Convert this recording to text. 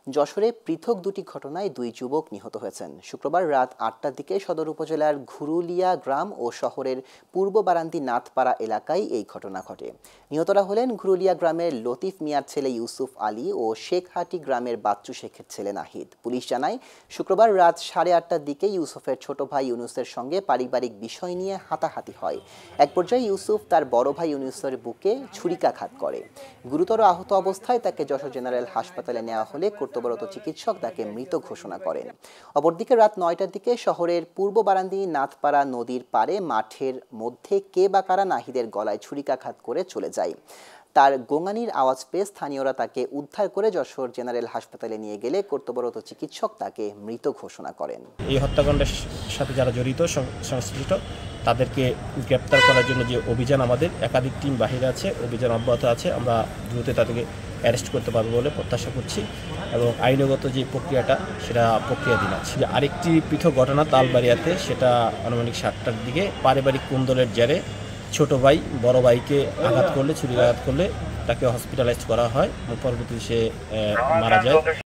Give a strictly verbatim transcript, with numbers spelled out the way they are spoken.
যশোরে পৃথক দুটি ঘটনায় দুই যুবক নিহত হয়েছেন। শুক্রবার রাত আটটার দিকে সদর উপজেলার ঘুরুলিয়া গ্রাম ও শহরের পূর্ব বারান্দি নাথপাড়া এলাকায় এই ঘটনা ঘটে। নিহতরা হলেন ঘুরুলিয়া গ্রামের লতিফ মিয়ার ছেলে ইউসুফ আলী ও শেখহাটি গ্রামের বাচ্চু শেখের ছেলে নাহিদ। পুলিশ জানায়, শুক্রবার রাত সাড়ে আটটার দিকে ইউসুফের ছোট ভাই ইউনুসের সঙ্গে পারিবারিক বিষয় নিয়ে হাতাহাতি হয়। এক পর্যায়ে ইউসুফ তার বড় ভাই ইউনুসের বুকে ছুরিকাঘাত করে। গুরুতর আহত অবস্থায় তাকে যশোর জেনারেল হাসপাতালে নেওয়া হলে কর্তব্যরত চিকিৎসক তাকে মৃত ঘোষণা করেন। অপরদিকে রাত নয়টার দিকে শহরের পূর্ব বারান্দি নাথপাড়া নদীর পাড়ে মাঠের মধ্যে কে বা কারা নাহিদের গলায় ছুরিকাঘাত করে চলে যায়। তার গোঙানির আওয়াজ পেয়ে স্থানীয়রা তাকে উদ্ধার করে যশোর জেনারেল হাসপাতালে নিয়ে গেলে কর্তব্যরত চিকিৎসক তাকে মৃত ঘোষণা করেন। এই হত্যাকাণ্ডের সাথে যারা জড়িত সংশ্লিষ্ট তাদেরকে গ্রেপ্তার করার জন্য যে অভিযান, আমাদের একাধিক টিম বাহিরে আছে, অভিযান অব্যাহত আছে। আমরা দ্রুত তাদেরকে অ্যারেস্ট করতে পারবো বলে প্রত্যাশা করছি এবং আইনগত যে প্রক্রিয়াটা সেটা প্রক্রিয়াধীন আছে। যে আরেকটি পৃথক ঘটনা তালবাড়িয়াতে, সেটা আনুমানিক সাতটার দিকে পারিবারিক কুন্দলের জেরে ছোট ভাই বড় ভাইকে আঘাত করলে, ছুরি আঘাত করলে তাকে হসপিটালাইজ করা হয় এবং পরবর্তীতে সে মারা যায়।